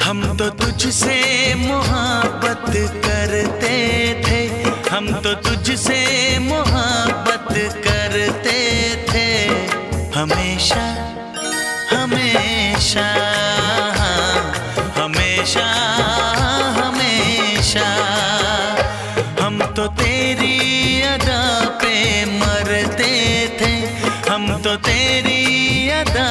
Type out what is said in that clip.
हम तो तुझसे मोहब्बत करते थे, हम तो तुझसे मोहब्बत करते थे, हमेशा हमेशा हमेशा हमेशा। हम तो तेरी अदा पे मरते थे, हम तो तेरी अदा